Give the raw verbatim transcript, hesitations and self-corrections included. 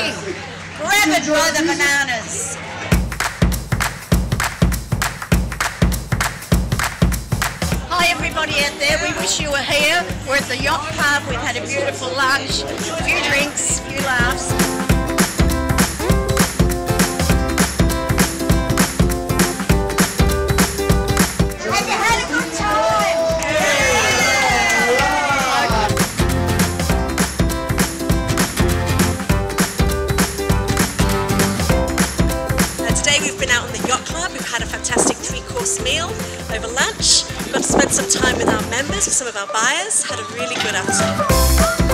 Esprit. Grab it by the bananas. Hi everybody out there, we wish you were here. We're at the Yacht Club, we've had a beautiful lunch, a few drinks, a few laughs. Have you had a good time? Uh, today we've been out on the Yacht Club, we've had a fantastic three-course meal over lunch. We got to spend some time with our members, with some of our buyers, had a really good afternoon.